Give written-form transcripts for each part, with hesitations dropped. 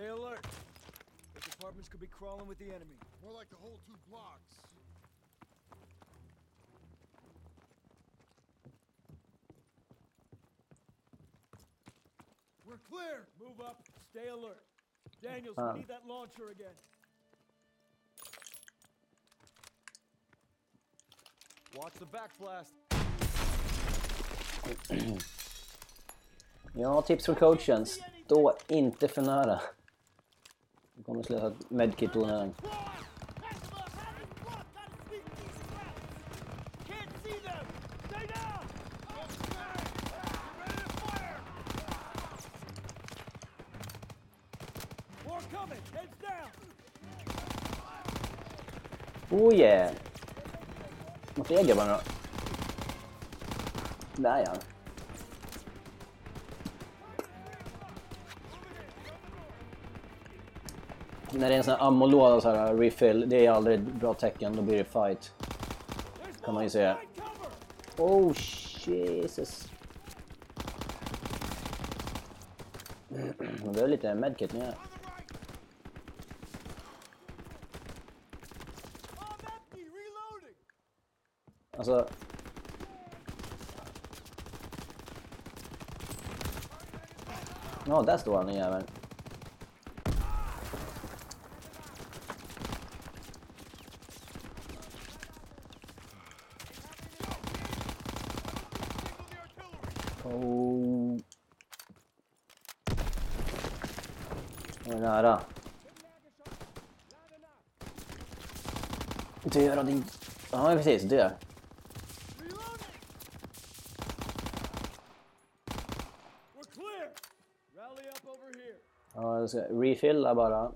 Stay alert. Those apartments could be crawling with the enemy. More like the whole 2 blocks. We're clear. Move up. Stay alert. Daniels, we need that launcher again. Watch the backblast. Ja, tips från coachen. Stå inte för nära. Du kommer slösa ett medkit på den. Oh yeah! Mot egen bara då. Där ja. När det är en sån här ammolåda så här refill, det är aldrig ett bra tecken, då blir det fight. Kan man ju säga. Oh Jesus. Det är lite medkit nu. Alltså. Ja, där står han den jäveln. Oh. Det är nära. Dö då din... Ja, precis, dö. Ja, jag ska refilla bara.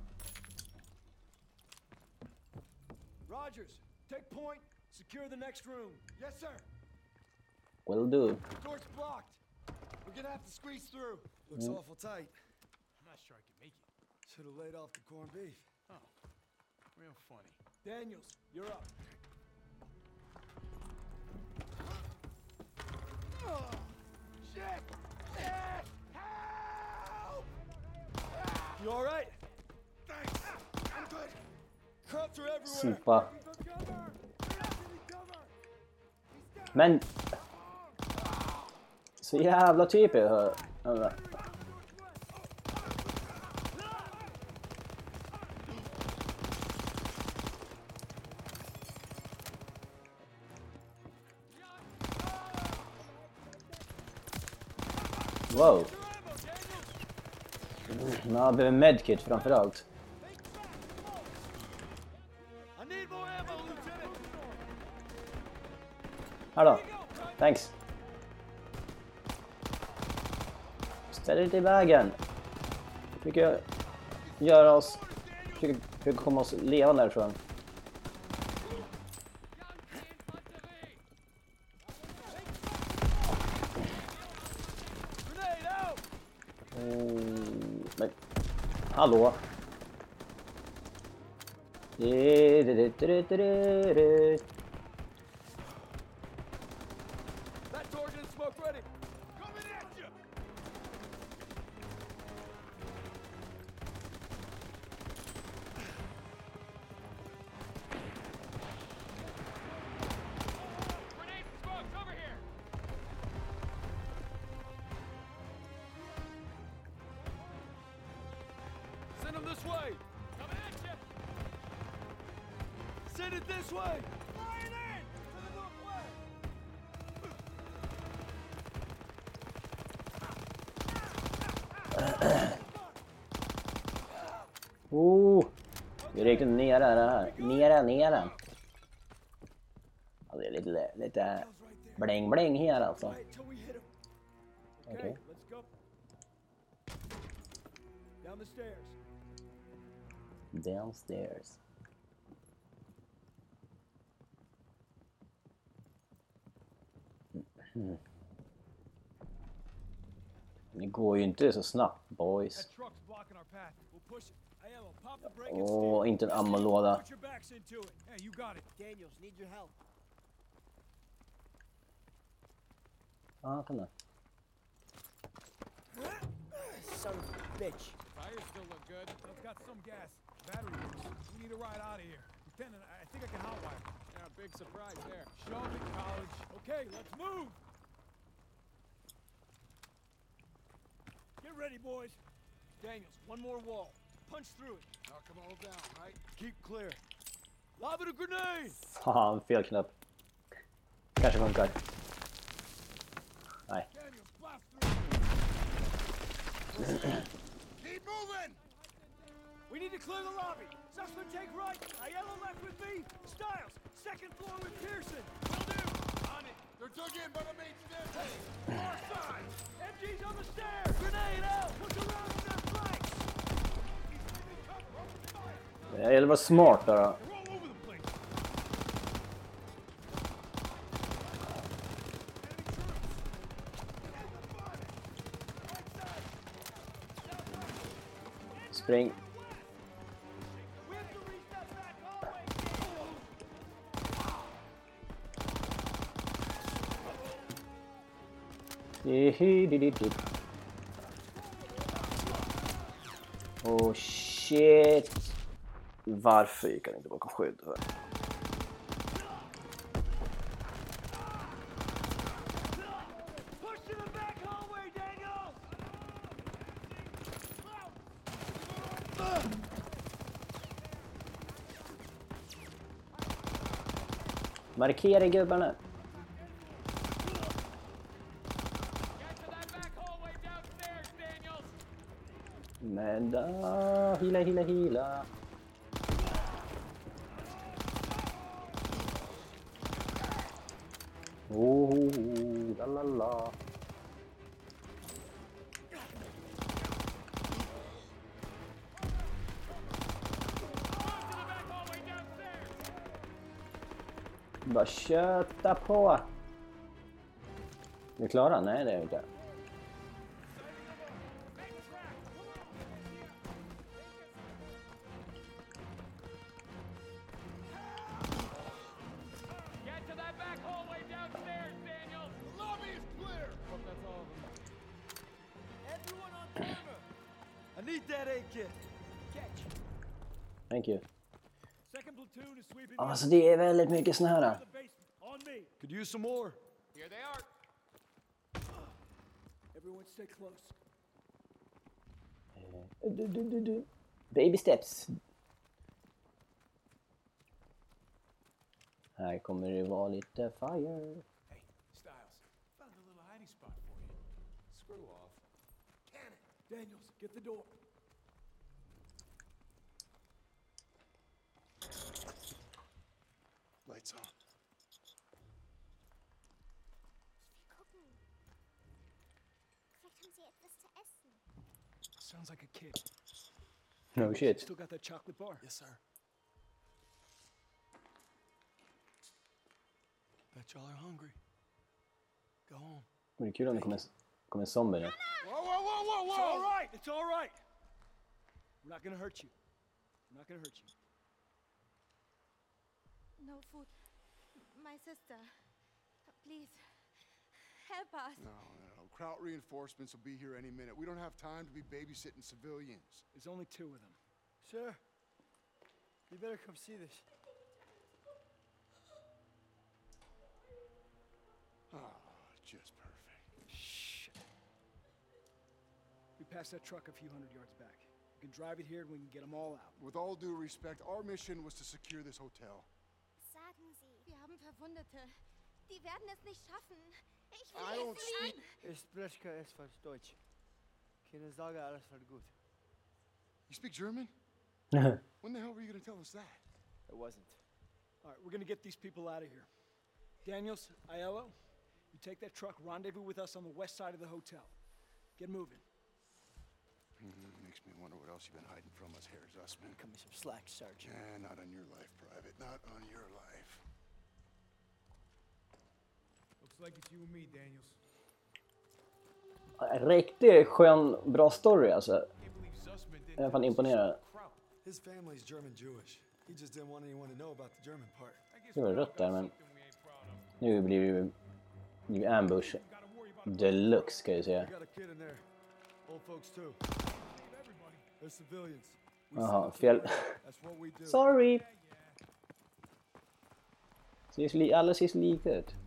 Rogers, take point. Secure the next room. Yes, sir. Will do. Door's blocked. We're gonna have to squeeze through. Looks awful tight. I'm not sure I can make it. Should have laid off the corned beef. Oh, real funny. Daniels, you're up. Oh, shit! Shit! Help! You all right? Thanks. I'm good. Cops are everywhere. Supa. Men... Så jävla typiskt. Wow. Ja, det behöver medkit framförallt. Hallå. Thanks. Ställ dig i vägen. Försöker göra oss... Försöker komma oss levande därifrån. Men... Hallå. That target smoke ready. Coming at you! Grenade smokes over here! Send them this way. Coming at you! Send it this way. Fire in to the northwest. Vi rycker ner det här. Nere. Ja, det är lite bling här alltså. Right till we hit him. Okej. Let's go. Down the stairs. Downstairs. Det går ju inte så snabbt, boys. That truck's blocking our path. We'll push it. Aiello, pop the brake and steer. Åh, inte en ammolåda. Put your backs into it. Hey, you got it. Daniels, need your help. Ja, kan det. Son of a bitch. Fire Tires still look good. It's got some gas. Battery works. We need a ride out of here. Lieutenant, I think I can hotwire. Yeah, big surprise there. Shove it, college. Okay, let's move. Get ready, boys. Daniels, one more wall. Punch through it. Knock them all down, right? Keep clear. Lob it a grenade! Haha, fel knapp. Kanske funkar. Nej. Daniels, blast through. Keep moving! We need to clear the lobby. Sussman, take right. Aiello left with me. Styles, second floor with Pearson. Will do. On it. They're dug in by the main staircase. Far side. MG's on the stairs. Grenade out. Push around on their flanks. Det gäller att vara smart där då. We're all over the place. Spring. We have to reach that back hallway. Oh shit. Varför gick han inte bakom skydd? Push to the back hallway, Daniels. Markera gubbarna. Get to that back hallway downstairs, Daniels. Men då, hila. Oh, la la. To the back hallway downstairs. Bara köta på. Är vi klara? Nej, det är vi inte. Get to that back hallway downstairs, Daniels. The lobby is clear! Hope that's all of them. Everyone on camera. I need that A kit. Catch. Thank you. Second platoon is sweeping Alltså det är väldigt mycket såna här. the basement. On me. Could use some more. Here they are. Everyone stay close. Baby steps. Här kommer det vara lite fire. Hey, Styles. Found a little hiding spot for you. Screw off. Daniels, get the door. Lights on. Gucken. Vielleicht haben sie etwas zu essen. Sounds like a kid. No shit. Still got that chocolate bar? Yes, sir. Bet y'all are hungry. Go home. Det är kul om det kommer zombie nu. Whoa, whoa, whoa, whoa, It's all whoa! right. It's all right. We're not gonna hurt you. We're not gonna hurt you. No food. My sister. Please. Help us. No. Kraut reinforcements will be here any minute. We don't have time to be babysitting civilians. There's only two of them. Sir, you better come see this. Ah, just perfect. Shit. We passed that truck a few hundred yards back. We can drive it here and we can get them all out. With all due respect, our mission was to secure this hotel. Sagen Sie. Wir haben Verwundete. Die werden es nicht schaffen. Ich I will don't Sie speak. Ich spreche etwas Deutsch. Keine Sorge, alles wird gut. You speak German? When the hell were you going to tell us that? It wasn't. All right, we're gonna get these people out of here. Daniels, Aiello, you take that truck, rendezvous with us on the west side of the hotel. Get moving. Makes me wonder what else you've been hiding from us, Herr Zussman. Cut me some slack, Sergeant. Not on your life, Private. Not on your life. Looks like it's you and me, Daniels. Riktigt skön, bra story alltså. Can't believe Zussman didn't. Jag är fan imponerad. Kraut. His family's German-Jewish. He just didn't want anyone to know about the German part. I guess Det var we all rött där got men something we ain't proud of. nu blir det ju ambush deluxe ska jag säga. I got a kid in there. Old folks too. Everybody. They're civilians. We Jaha, sell to fel. them. That's what we do. Sorry! Alla ser lika ut.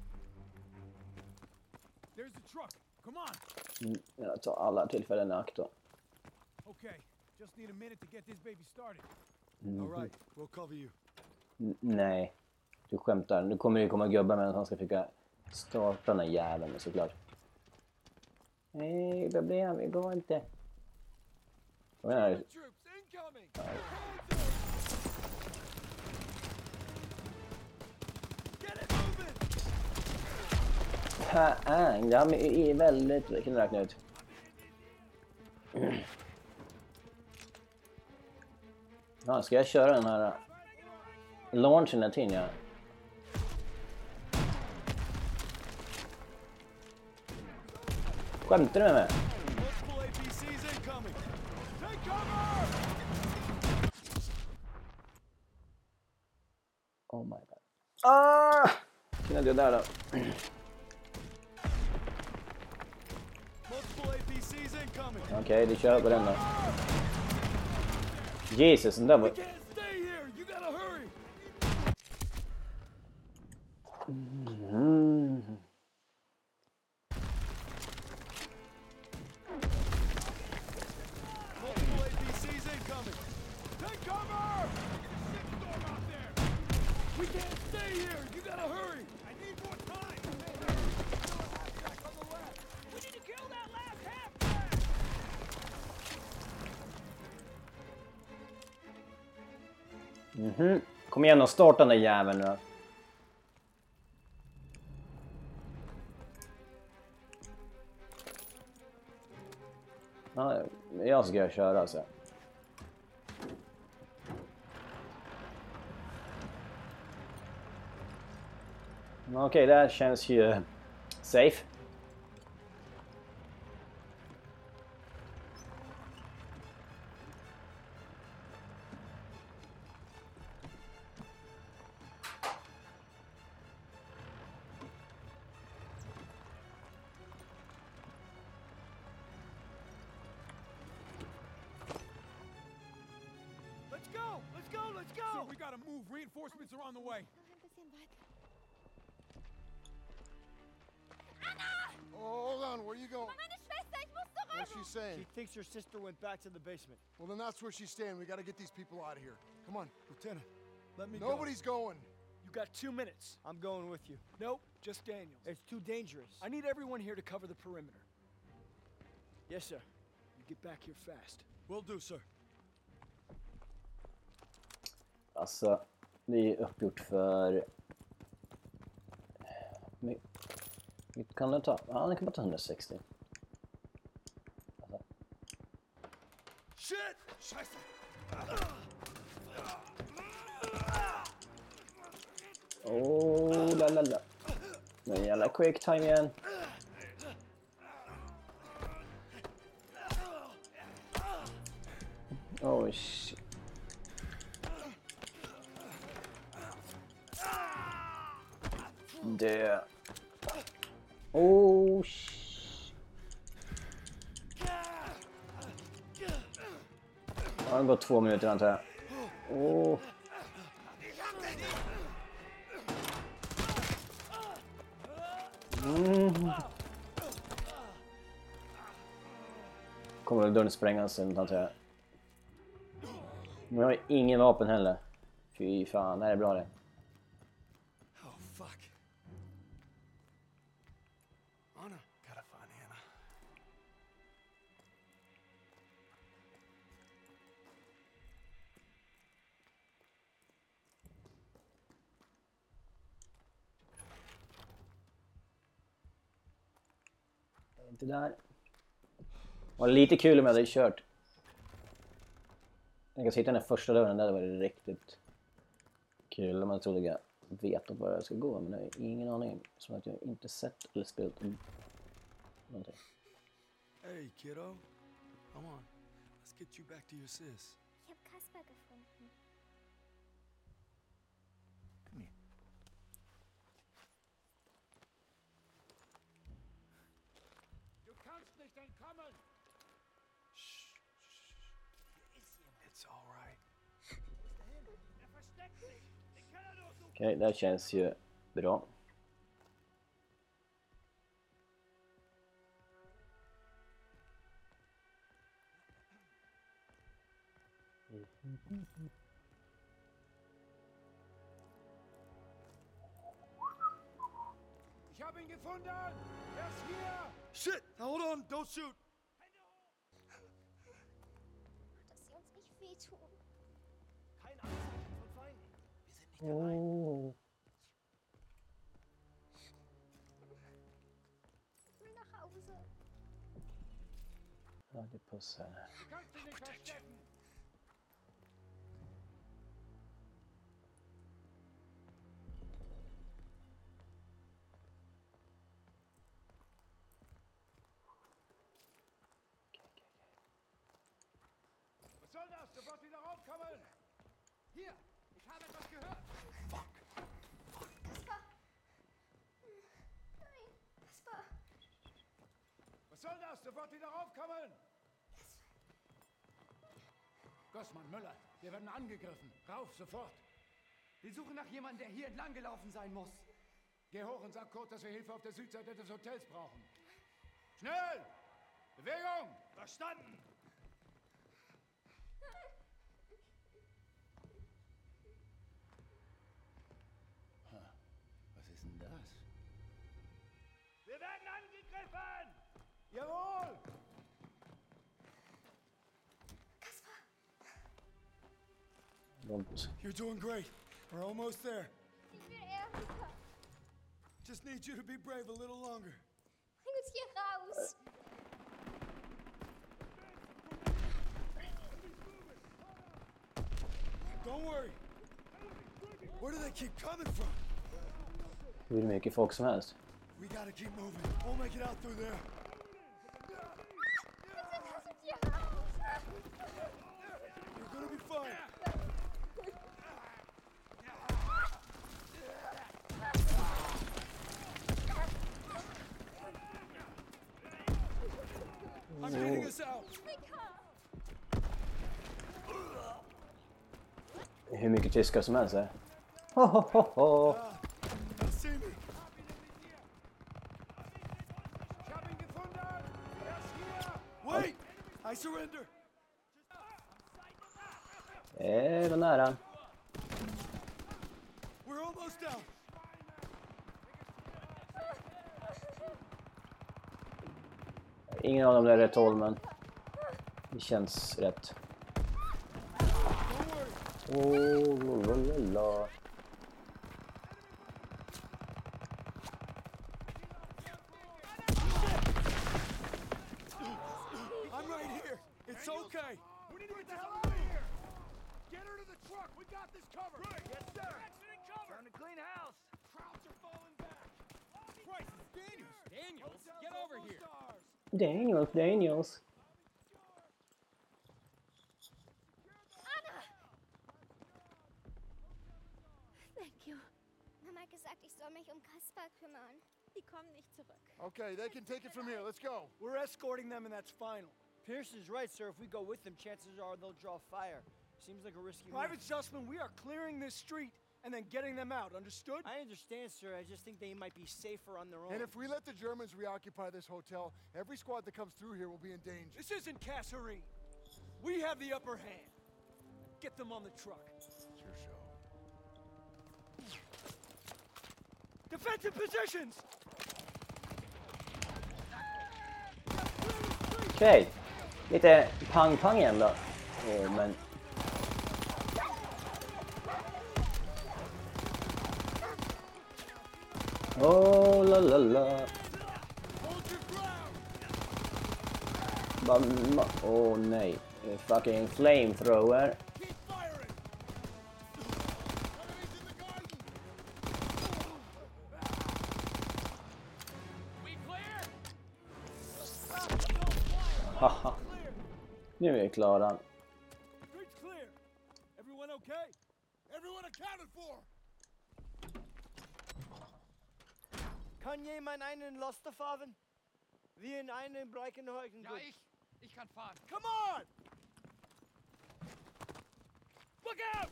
There's the truck. Come on. Jag tar alla tillfällen i akt då. Okay, just need a minute to get this baby started. All right, we'll cover you. Nej, du skämtar. Nu kommer det komma gubbar med att han ska försöka starta den här jäveln såklart. Nej, problem. Det går inte. Kom igen här. Troops incoming. Get it moving. Fan, det här är väldigt... Jag kan räkna ut. Ja, ska jag köra den här launchen här tiden, ja. Skämtar du med mig? Multiple APCs incoming. Take cover. Oh my god. Ah! Kunde jag där då? Multiple APCs incoming. Okej, du kör på den då. Jesus, den där var... Can't stay here. You gotta hurry. Multiple APCs incoming. Take cover! Storm out there! We can't stay here. You gotta hurry. I need more time! We need to kill that last half-track! Kom igen och starta den där jäveln nu då. Ja, jag ska köra alltså. Okej, det här känns ju safe. Let's go. Let's go. Let's So go. we gotta move. Reinforcements are on the way. Noch ein bisschen weiter. Oh, hold on. Where are you going? Meine Schwester, ich muss What's zurück! she saying? She thinks her sister went back to the basement. Well, then that's where she's staying. We gotta get these people out of here. Come on, Lieutenant. Let me Nobody's going. You got 2 minutes. I'm going with you. Nope, just Daniels. It's too dangerous. I need everyone here to cover the perimeter. Yes, sir. You get back here fast. Will do, sir. Alltså, det är uppgjort för... Vilket kan det ta? Ja, det kan bara ta 160. Alltså. Shit! Scheiße! Oh, la la la. Men jävla quick time igen. Oh shit. Det. Oh shit. Det har gått 2 minuter antar jag. Oh. Kommer väl dörren sprängas sen antar jag. Men jag har ingen vapen heller. Fy fan, det här är bra det. Oh, fuck. Anna. Gotta find Anna. Inte där. Var lite kul om jag hade kört. Jag kan hitta den första dörren där, det var riktigt kul om jag trodde jag vet var jag ska gå, men jag har ingen aning. Som att jag inte sett eller spelat någonting. Hey, kiddo. Come on. Let's get you back to your sis. Ich habe Kasper gefunden. Come here. Du kannst nicht entkommen! Shh. It's all right. Okej, det här känns ju bra. Ich habe ihn gefunden! Er ist hier! Shit! Now hold on, don't shoot. Dass sie uns nicht wehtun. Kein Anzeichen von Feinden. Wir sind nicht Oh. Ich will nach Hause. Ja, det passar. Du kannst dich nicht verstecken! Was soll das? Sofort wieder raufkommen! Hier! Ich habe etwas gehört! Das war... Nein, das war... Was soll das? Sofort wieder raufkommen! Gossmann, Müller, wir werden angegriffen. Rauf, sofort! Wir suchen nach jemandem, der hier entlang gelaufen sein muss. Geh hoch und sag Kurt, dass wir Hilfe auf der Südseite des Hotels brauchen. Schnell! Bewegung! Verstanden! Was ist denn das? Wir werden angegriffen! Jawohl! Långt. You're doing great. We're almost there. Ich will Erika. Just need you to be brave a little longer. Bring uns hier raus. Don't worry. Where do they keep coming from? Hur mycket folk som helst. We gotta keep moving. We'll make it out through there. Bitte lass uns hier raus. You're gonna be fine. I'm getting us out. Hur mycket tyskar som helst här. Ho, ho, ho, ho. They'll see me. Ich habe ihn gefunden! Er ist hier! Wait! I surrender. Det var nära. We're almost down. Ingen av dem är rätt håll, men det känns rätt. Don't worry. Oh, lololala. I'm right here. It's okay. We need to get the hell out of here! Get her to the truck! We got this covered! Right. Yes, sir! Accident cover! Time to clean house. Crowds are falling back! Christ, it's Daniels! Daniels? Hotel's Get over almost here! ours. Daniels. Anna! Thank you. Mama hat gesagt, ich soll mich um Kaspar kümmern. Die kommen nicht zurück. Okay, they can take it from here. Let's go. We're escorting them, and that's final. Pierce is right, sir. If we go with them, chances are they'll draw fire. Seems like a risky Private move. Sussman, we are clearing this street and then getting them out, understood? I understand, sir. I just think they might be safer on their own. And if we let the Germans reoccupy this hotel, every squad that comes through here will be in danger. This isn't Kasserine. We have the upper hand. Get them on the truck. It's your show. Defensive positions! Okej. Lite pang-pang igen då. Men... Oh, la la la. Oh nej. Fucking flamethrower. Keep firing! Enemies in the garden! We clear? Haha. Nu är vi klara. Street's clear. Everyone okay? Everyone accounted for! Kann jemand einen Laster fahren? Wir in einen Breckenhäusen. Ja, ich kann fahren. Come on! Look out!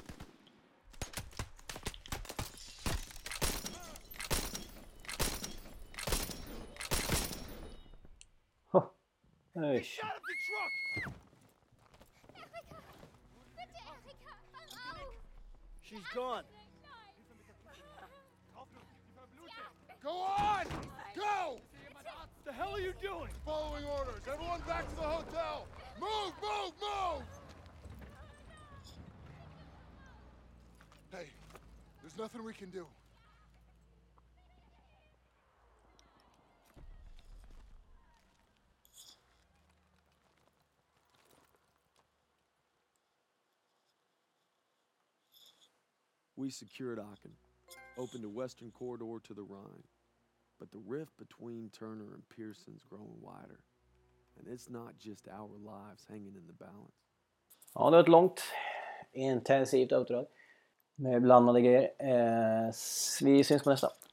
Oj. Shot up the truck! Erika! Bitte, Erika! Hör auf! She's gone. Go on! Go! What the hell are you doing? Following orders. Everyone back to the hotel. Move, move, move! Hey, there's nothing we can do. We secured Aachen, opened a western corridor to the Rhine. But the rift between Turner and Pearson's growing wider. And it's not just our lives hanging in the balance. Ja, det var ett långt, intensivt uppdrag med blandade grejer. Vi syns på nästa.